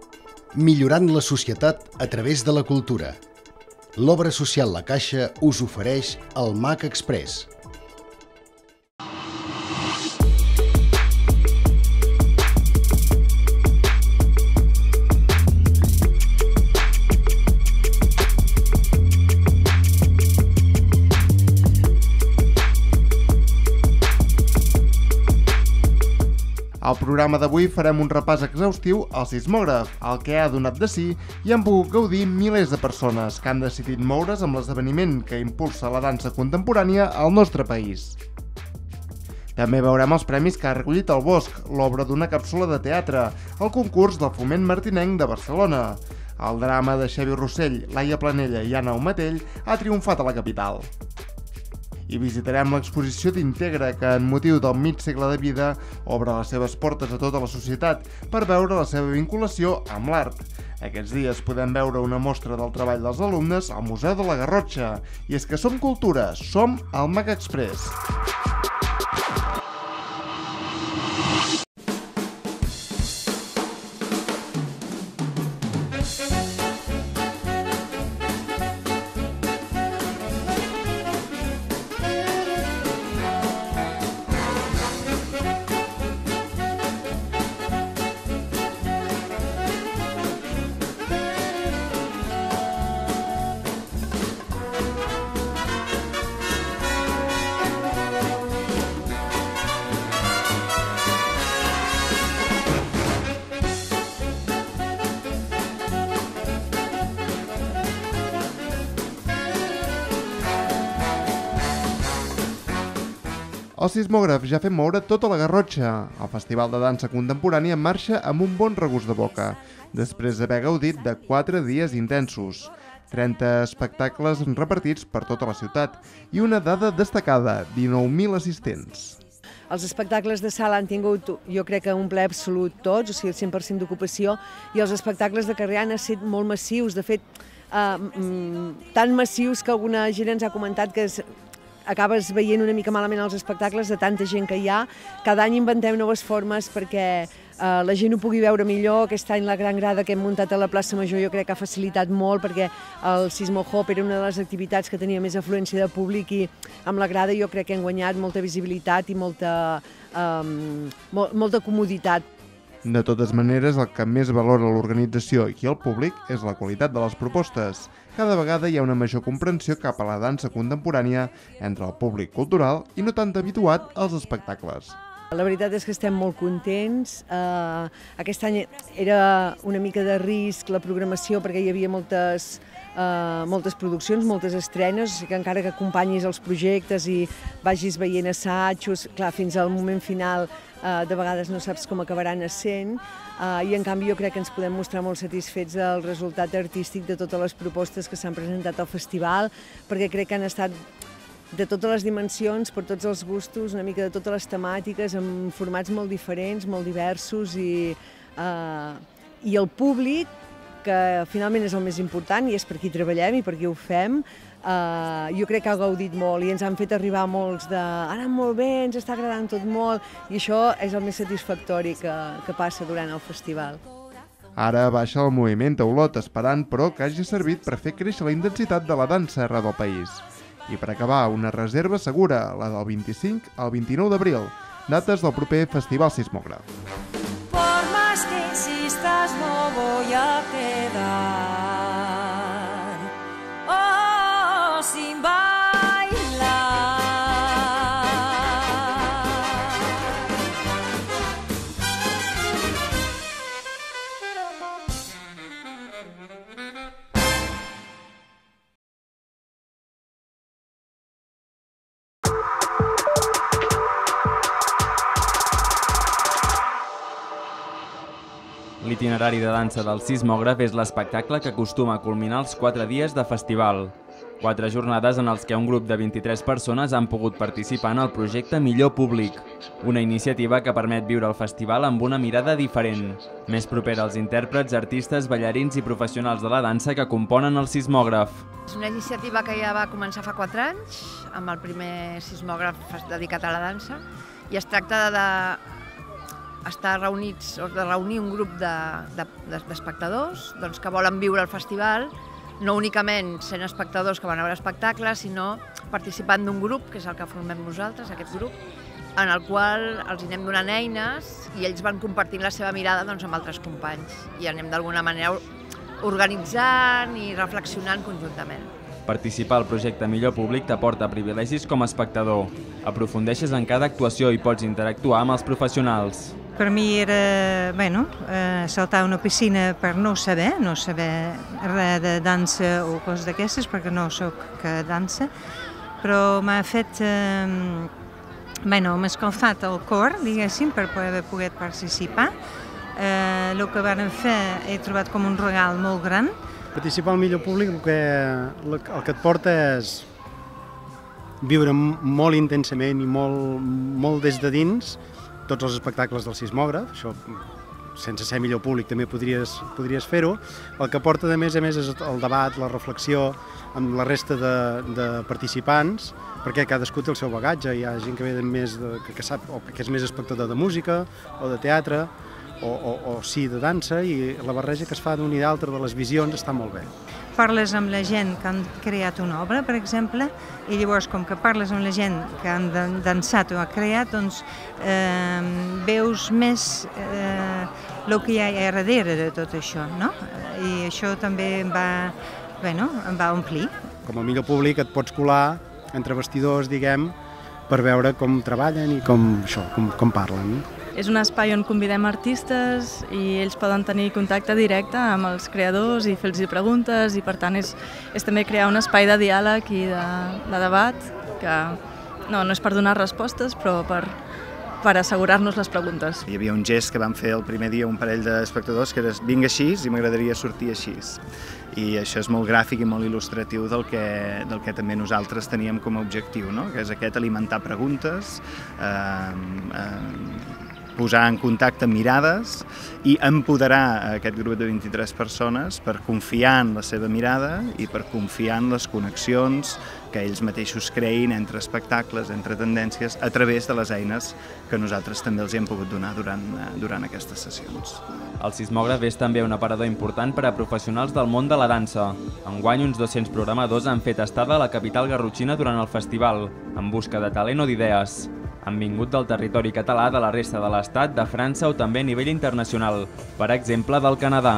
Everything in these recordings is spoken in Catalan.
Millorant la societat a través de la cultura. L'obra social La Caixa us ofereix el MAC Express. Al programa d'avui farem un repàs exhaustiu al sismògraf, el que ha donat de si i han pogut gaudir milers de persones que han decidit moure's amb l'esdeveniment que impulsa la dansa contemporània al nostre país. També veurem els premis que ha recollit el Bosc, l'obra d'una càpsula de teatre, el concurs del Foment Martinenc de Barcelona. El drama de Xavi Rossell, Laia Planella i Anna Omatell ha triomfat a la capital. I visitarem l'exposició d'Integra, que en motiu del mig segle de vida obre les seves portes a tota la societat per veure la seva vinculació amb l'art. Aquests dies podem veure una mostra del treball dels alumnes al Museu de la Garrotxa. I és que som cultura, som el MAC Express. El sismògraf ja ha fet moure tota la Garrotxa. El Festival de Dansa Contemporània marxa amb un bon regust de boca, després d'haver gaudit de 4 dies intensos. 30 espectacles repartits per tota la ciutat i una dada destacada, 19.000 assistents. Els espectacles de sala han tingut, jo crec que un ple absolut tots, o sigui, el 100% d'ocupació, i els espectacles de carrer han estat molt massius, de fet, tan massius que alguna gent ens ha comentat que acabes veient una mica malament els espectacles de tanta gent que hi ha. Cada any inventem noves formes perquè la gent ho pugui veure millor. Aquest any la gran grada que hem muntat a la plaça Major jo crec que ha facilitat molt perquè el Sismo Hop era una de les activitats que tenia més afluència de públic i amb la grada jo crec que hem guanyat molta visibilitat i molta comoditat. De totes maneres, el que més valora l'organització i el públic és la qualitat de les propostes. Cada vegada hi ha una major comprensió cap a la dansa contemporània entre el públic cultural i no tant habituat als espectacles. La veritat és que estem molt contents. Aquest any era una mica de risc la programació perquè hi havia moltes produccions, moltes estrenes, o sigui que encara que acompanyis els projectes i vagis veient assajos, clar, fins al moment final de vegades no saps com acabaran essent i en canvi jo crec que ens podem mostrar molt satisfets del resultat artístic de totes les propostes que s'han presentat al festival, perquè crec que han estat de totes les dimensions, per tots els gustos, una mica de totes les temàtiques, amb formats molt diferents, molt diversos i el públic, que finalment és el més important i és per qui treballem i per qui ho fem, jo crec que ha gaudit molt i ens han fet arribar molts de ara molt bé, ens està agradant tot molt i això és el més satisfactori que passa durant el festival. Ara baixa el moviment a Olot, esperant però que hagi servit per fer créixer la intensitat de la dansa arreu del país. I per acabar, una reserva segura, la del 25 al 29 d'abril, dates del proper Festival Sismògraf. Por más que insistas no voy a quedar sin bailar. L'itinerari de dansa del sismògraf és l'espectacle que acostuma a culminar els 4 dies de festival. 4 jornades en els que un grup de 23 persones han pogut participar en el projecte Millor Públic, una iniciativa que permet viure el festival amb una mirada diferent, més propera als intèrprets, artistes, ballarins i professionals de la dansa que componen el sismògraf. És una iniciativa que ja va començar fa 4 anys, amb el primer sismògraf dedicat a la dansa, i es tracta estar reunits, o de reunir un grup d'espectadors que volen viure el festival, no únicament sent espectadors que van a veure espectacles, sinó participant d'un grup, que és el que formem nosaltres, aquest grup, en el qual els anem donant eines i ells van compartint la seva mirada amb altres companys i anem d'alguna manera organitzant i reflexionant conjuntament. Participar al projecte Millor Públic t'aporta privilegis com a espectador. Aprofundeixes en cada actuació i pots interactuar amb els professionals. Per mi era, saltar una piscina per no saber res de dansa o coses d'aquestes, perquè no sóc que dansa, però m'ha fet, m'ha escalfat el cor, diguéssim, per poder participar. El que van fer he trobat com un regal molt gran. Participar al Millor Públic el que et porta és viure molt intensament i molt des de dins tots els espectacles del sismògraf. Això, sense ser Millor Públic, també podries fer-ho. El que porta, a més és el debat, la reflexió amb la resta de participants, perquè cadascú té el seu bagatge. Hi ha gent que ve que sap o que és més espectador de música o de teatre, o sí de dansa, i la barreja que es fa d'un i d'altre de les visions està molt bé. Parles amb la gent que han creat una obra, per exemple, i llavors, com que parles amb la gent que han dansat o ha creat, doncs veus més el que hi ha darrere de tot això, no? I això també em va omplir. Com a Millor Públic et pots colar entre vestidors, diguem, per veure com treballen i com parlen. És un espai on convidem artistes i ells poden tenir contacte directe amb els creadors i fer-los preguntes, i per tant és també crear un espai de diàleg i de debat que no és per donar respostes, però per assegurar-nos les preguntes. Hi havia un gest que vam fer el primer dia un parell d'espectadors que era vinc així i m'agradaria sortir així. I això és molt gràfic i molt il·lustratiu del que també nosaltres teníem com a objectiu, no? Que és aquest alimentar preguntes, posar en contacte mirades i empoderar aquest grup de 23 persones per confiar en la seva mirada i per confiar en les connexions que ells mateixos creïn entre espectacles, entre tendències, a través de les eines que nosaltres també els hem pogut donar durant aquestes sessions. El sismògraf és també un aparador important per a professionals del món de la dansa. Enguany, uns 200 programadors han fet estada a la capital garrotxina durant el festival, en busca de talent o d'idees. Han vingut del territori català, de la resta de l'Estat, de França o també a nivell internacional, per exemple, del Canadà.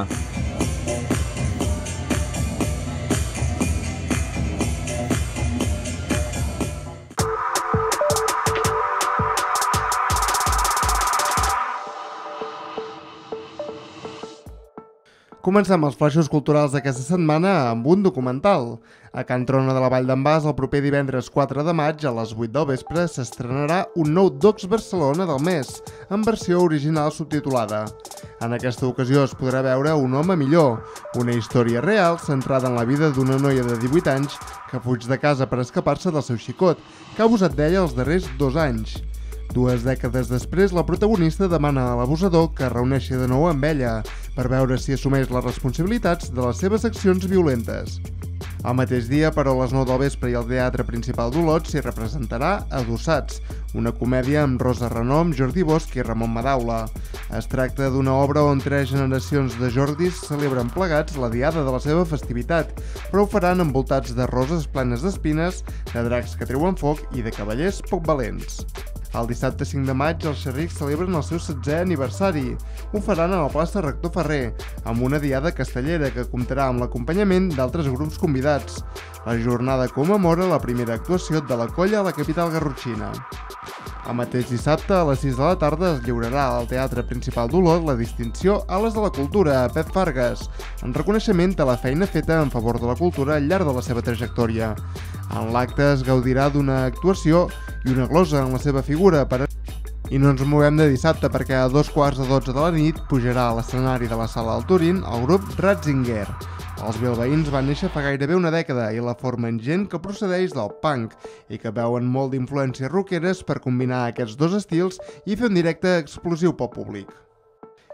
Comencem els flaixos culturals d'aquesta setmana amb un documental. A Can Trona de la Vall d'en Bas, el proper divendres 4 de maig, a les 8 del vespre, s'estrenarà un nou Docs Barcelona del mes, en versió original subtitulada. En aquesta ocasió es podrà veure Un home millor, una història real centrada en la vida d'una noia de 18 anys que fuig de casa per escapar-se del seu xicot, que ha abusat d'ella els darrers 2 anys. 2 dècades després, la protagonista demana a l'abusador que es reuneixi de nou amb ella per veure si assumeix les responsabilitats de les seves accions violentes. Al mateix dia, però, a les 9 del vespre i al Teatre Principal d'Olot s'hi representarà Adossats, una comèdia amb Rosa Renom, Jordi Bosch i Ramon Madaula. Es tracta d'una obra on 3 generacions de Jordis celebren plegats la diada de la seva festivitat, però ho faran envoltats de roses plenes d'espines, de dracs que treuen foc i de cavallers poc valents. El dissabte 5 de maig, els Xerrics celebren el seu 7è aniversari. Ho faran a la plaça Rector Ferrer, amb una diada castellera que comptarà amb l'acompanyament d'altres grups convidats. La jornada commemora la primera actuació de la colla a la capital garrotxina. El mateix dissabte, a les 6 de la tarda, es lliurarà al Teatre Principal d'Olot la distinció Ales de la Cultura a Pep Fargas, en reconeixement a la feina feta en favor de la cultura al llarg de la seva trajectòria. En l'acte es gaudirà d'una actuació i una glosa en la seva figura. I no ens movem de dissabte perquè a 11:15 de la nit pujarà a l'escenari de la Sala del Turín el grup Ratzinger. Els bilbaïns van néixer fa gairebé una dècada i la formen gent que procedeix del punk i que veuen molt d'influències rockeres per combinar aquests dos estils i fer un directe explosiu pel públic.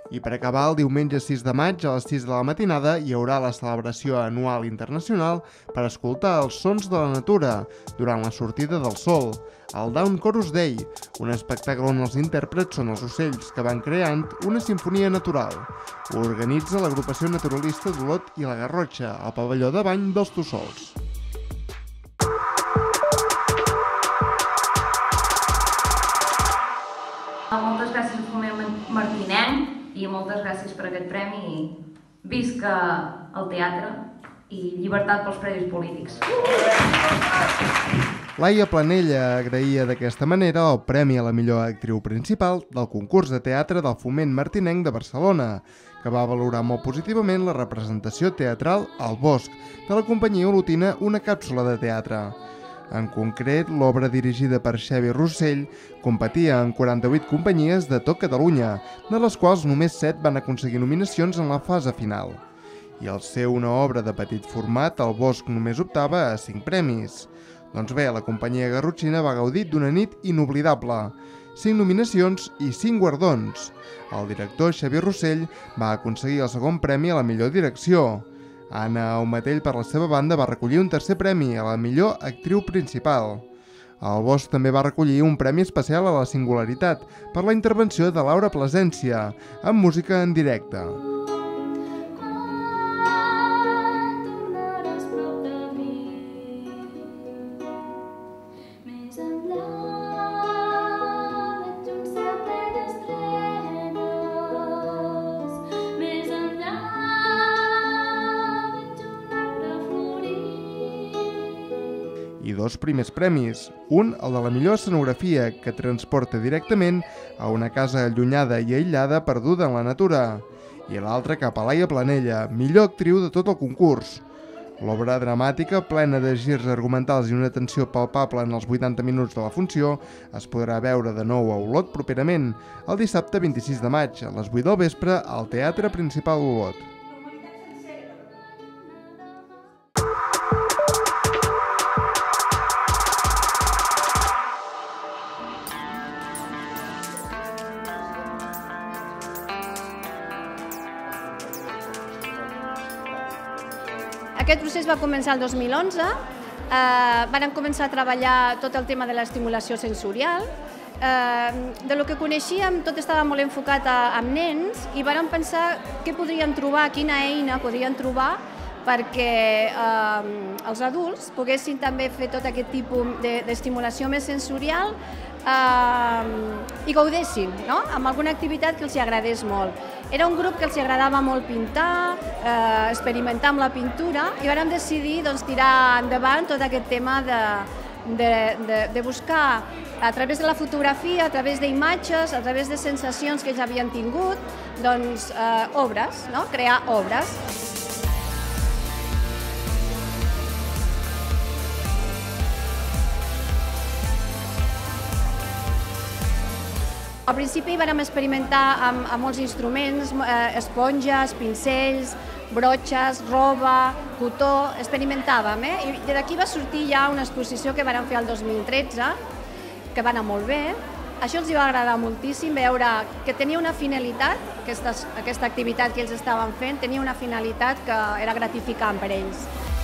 I per acabar, el diumenge 6 de maig, a les 6 de la matinada, hi haurà la celebració anual internacional per escoltar els sons de la natura durant la sortida del sol, el Dawn Chorus Day, un espectacle on els intèrprets són els ocells que van creant una simfonia natural. Ho organitza l'agrupació naturalista d'Olot i la Garrotxa, al pavelló de bany dels Tossols. Moltes gràcies al Foment Martinenc i moltes gràcies per aquest premi. Visca el teatre i llibertat pels presos polítics. Laia Planella agraïa d'aquesta manera el premi a la millor actriu principal del concurs de teatre del Foment Martinenc de Barcelona, que va valorar molt positivament la representació teatral al Bosc de la companyia olotina Una càpsula de teatre. En concret, l'obra dirigida per Xavi Rossell competia en 48 companyies de tot Catalunya, de les quals només 7 van aconseguir nominacions en la fase final. I al ser una obra de petit format, el Bosc només optava a 5 premis. Doncs bé, la companyia garrotxina va gaudir d'una nit inoblidable. 5 nominacions i 5 guardons. El director Xavi Rossell va aconseguir el segon premi a la millor direcció. Anna Aumatell, per la seva banda, va recollir un tercer premi a la millor actriu principal. El Bosc també va recollir un premi especial a la singularitat per la intervenció de Laura Plasència, amb música en directe. I 2 primers premis, un el de la millor escenografia, que transporta directament a una casa allunyada i aïllada perduda en la natura, i l'altre cap a Laia Planella, millor actriu de tot el concurs. L'obra dramàtica, plena de girs argumentals i una tensió palpable en els 80 minuts de la funció, es podrà veure de nou a Olot properament, el dissabte 26 de maig, a les 8 del vespre, al Teatre Principal Olot. Aquest procés va començar el 2011, vàrem començar a treballar tot el tema de l'estimulació sensorial. De lo que coneixíem, tot estava molt enfocat amb nens i vàrem pensar què podríem trobar, quina eina podríem trobar perquè els adults poguessin també fer tot aquest tipus d'estimulació més sensorial i gaudessin amb alguna activitat que els agradés molt. Era un grup que els agradava molt pintar, experimentar amb la pintura i vàrem decidir tirar endavant tot aquest tema de buscar a través de la fotografia, a través d'imatges, a través de sensacions que ells havien tingut, obres, crear obres. Al principi vam experimentar amb molts instruments, esponges, pincells, brotxes, roba, cotó, experimentàvem. I d'aquí va sortir ja una exposició que vam fer el 2013, que va anar molt bé. Això els va agradar moltíssim, veure que tenia una finalitat, aquesta activitat que ells estaven fent, tenia una finalitat que era gratificant per ells.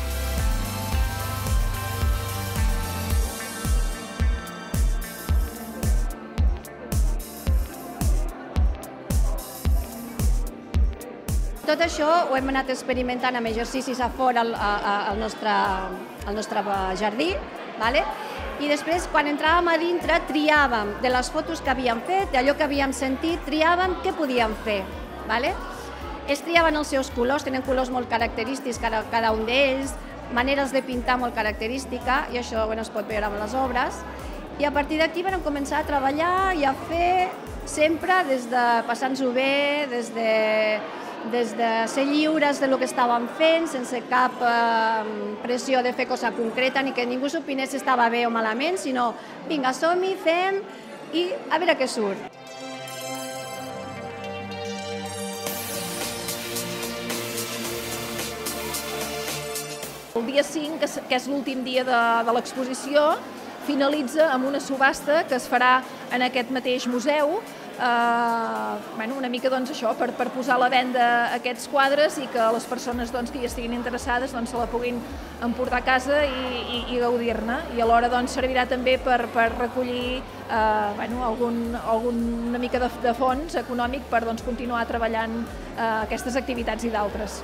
Tot això ho hem anat experimentant amb exercicis a fora al nostre jardí, i després, quan entràvem a dintre, triàvem de les fotos que havíem fet, d'allò que havíem sentit, triàvem què podíem fer. Ells triaven els seus colors, tenen colors molt característics cada un d'ells, maneres de pintar molt característica, i això es pot veure amb les obres. I a partir d'aquí vam començar a treballar i a fer sempre des de passar-nos-ho bé, des de ser lliures del que estàvem fent, sense cap pressió de fer cosa concreta, ni que ningú s'opinés si estava bé o malament, sinó vinga, som-hi, fem i a veure què surt. El dia 5, que és l'últim dia de l'exposició, finalitza amb una subhasta que es farà en aquest mateix museu una mica això, per posar a la venda aquests quadres i que les persones que hi estiguin interessades se la puguin emportar a casa i gaudir-ne. I alhora servirà també per recollir alguna mica de fons econòmic per continuar treballant aquestes activitats i d'altres.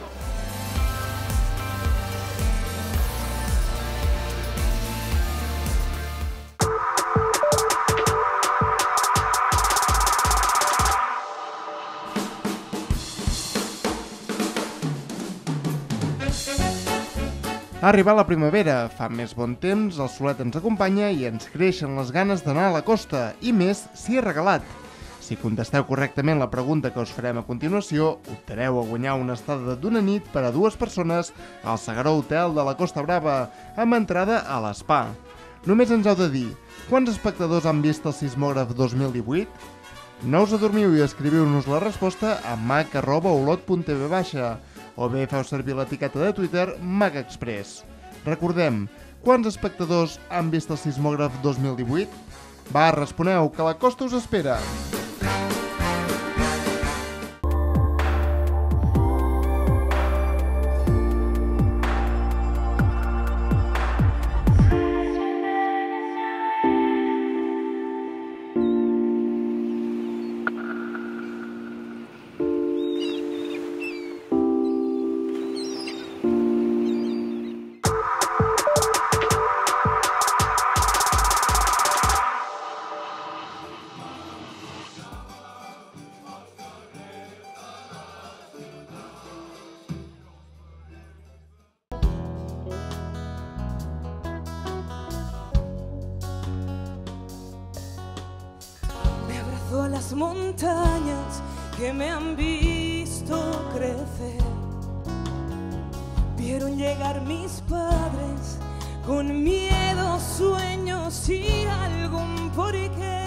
Ha arribat la primavera, fa més bon temps, el solet ens acompanya i ens creixen les ganes d'anar a la costa, i més si és regalat. Si contesteu correctament la pregunta que us farem a continuació, optareu a guanyar una estada d'una nit per a 2 persones al Segaró Hotel de la Costa Brava, amb entrada a l'Spa. Només ens heu de dir, quants espectadors han vist el Sismògraf 2018? No us adormiu i escriviu-nos la resposta a mac@olot.tv- o bé feu servir l'etiqueta de Twitter MacExpress. Recordem, quants espectadors han vist el Sismògraf 2018? Va, responeu, que la costa us espera! A las montañas que me han visto crecer, vieron llegar mis padres con miedo, sueños y algún porqué.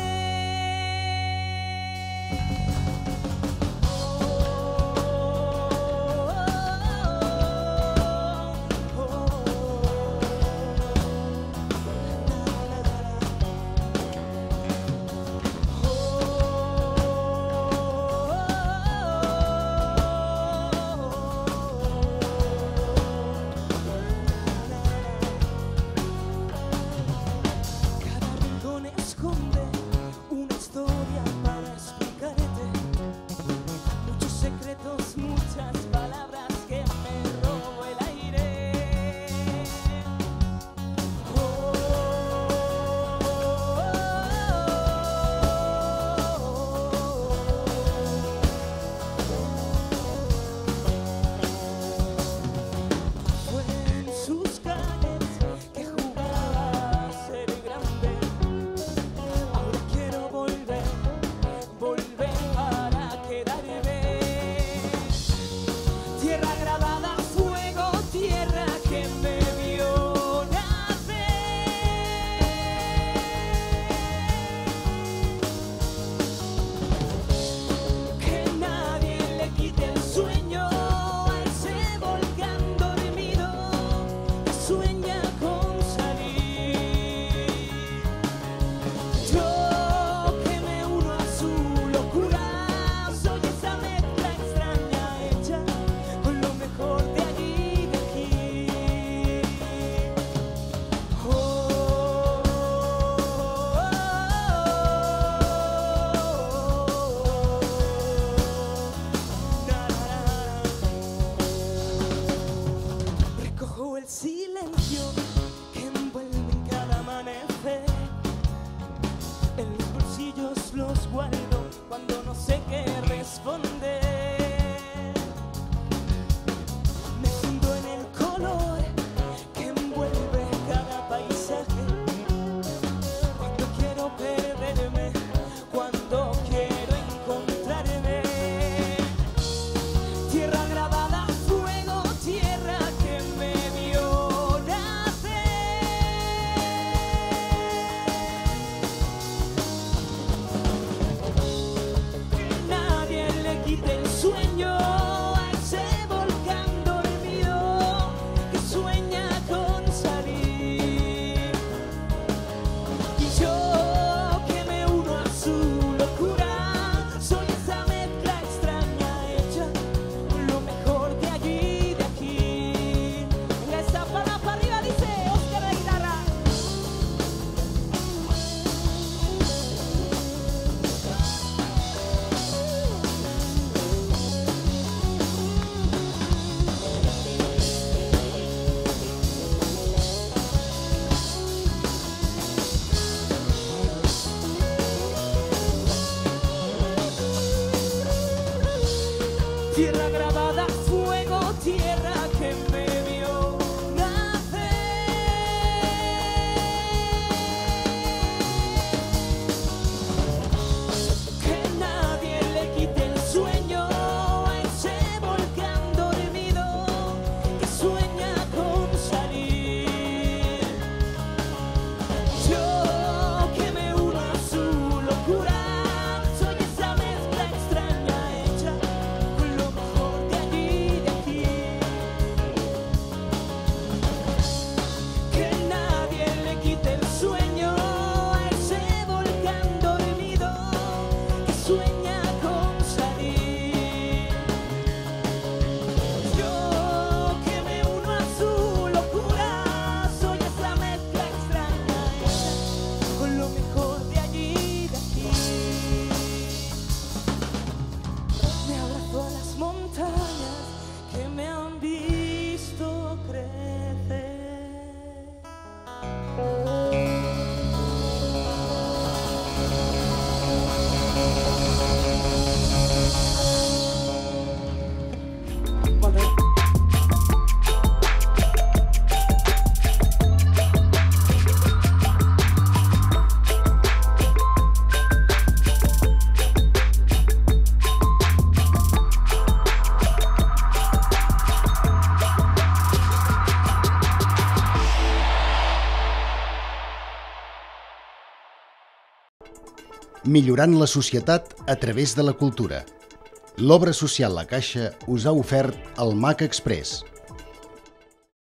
millorant la societat a través de la cultura. L'obra social La Caixa us ha ofert el MAC Express.